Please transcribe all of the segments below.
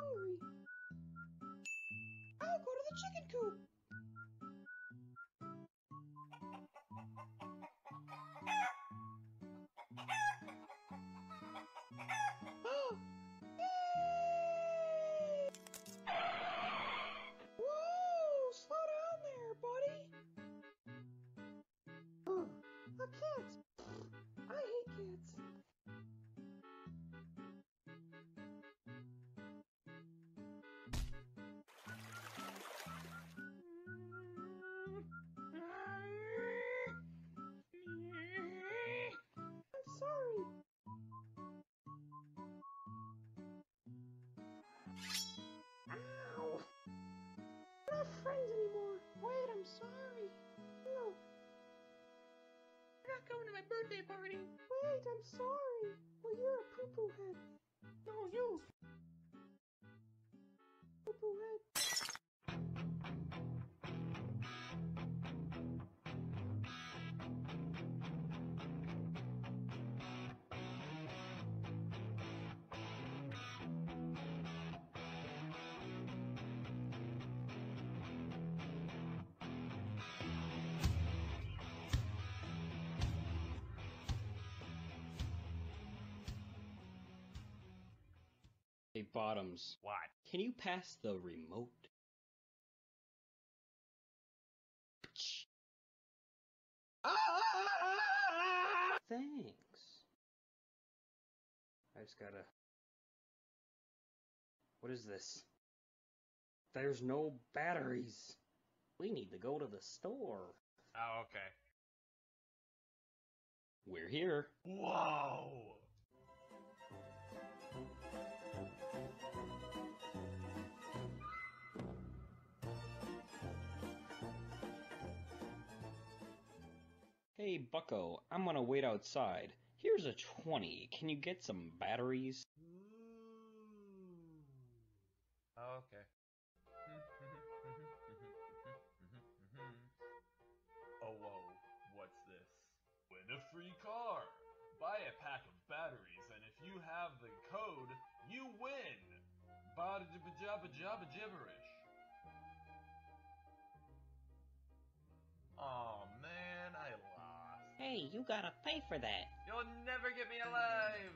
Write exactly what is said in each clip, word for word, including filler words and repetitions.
hungry. I'll go to the chicken coop. Oh! Yay! Whoa! Slow down there, buddy. Oh, a cat. I hate cats. I'm sorry. Ow! We're not friends anymore. Wait, I'm sorry. No. You're not coming to my birthday party. Wait, I'm sorry. Well, you're a poo-poo head. No, you. Poo-poo head. Hey, Bottoms. What? Can you pass the remote? Thanks. I just gotta... What is this? There's no batteries. We need to go to the store. Oh, okay. We're here. Whoa! Hey, Bucko, I'm gonna wait outside. Here's a twenty. Can you get some batteries? Ooh. Oh, okay. Oh, whoa. What's this? Win a free car. Buy a pack of batteries, and if you have the code, you win. Bada jabba jabba gibberish. Aw, oh, man, I lost. Hey, you gotta pay for that. You'll never get me alive!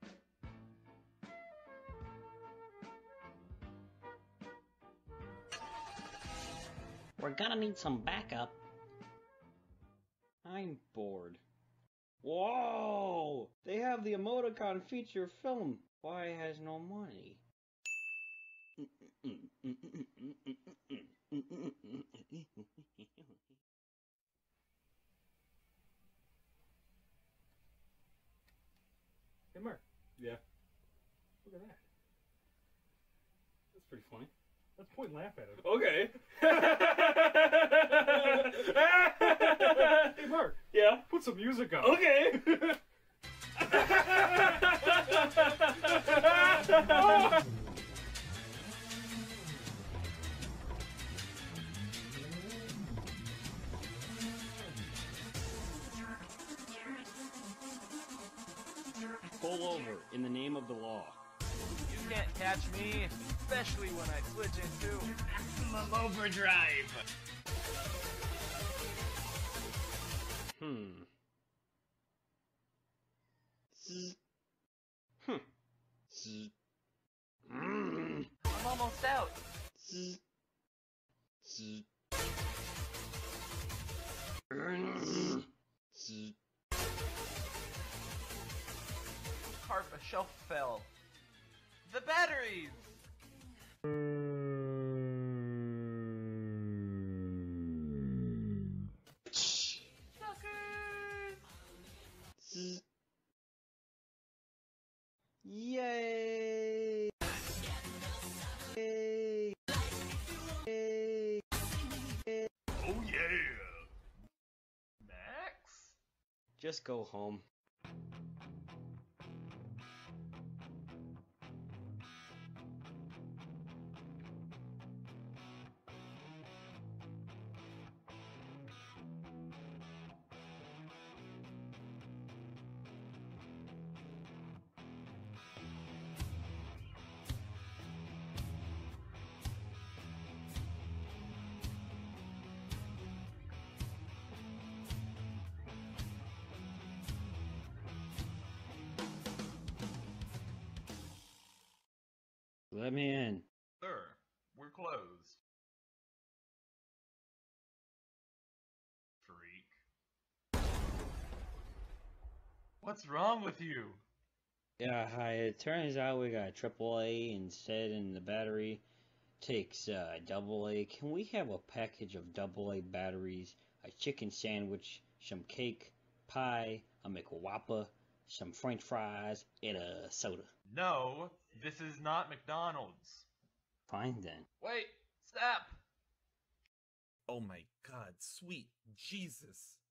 We're gonna need some backup. I'm bored. Whoa! They have the emoticon feature film. Why has no money? Hey, Mark. Yeah. Look at that. That's pretty funny. Let's point and laugh at it. Okay. Hey, Mark. Yeah? Put some music on. Okay. Pull over in the name of the law. You can't catch me, especially when I switch into Maximum Overdrive. Hmm. Z. Hmm. Z. Mm. I'm almost out. Z. Z. Z. Carp, a shelf fell. The batteries! Suckers! Z. Yay! Yay! Yay! Oh yeah! Max? Just go home. Let me in. Sir, we're closed. Freak. What's wrong with you? Yeah, hi. It turns out we got triple A instead, and the battery takes uh, double A. Can we have a package of double A batteries, a chicken sandwich, some cake, pie, a McWhopper, some French fries, and a soda? No, this is not McDonald's. Fine then. Wait, stop! Oh my god, sweet Jesus.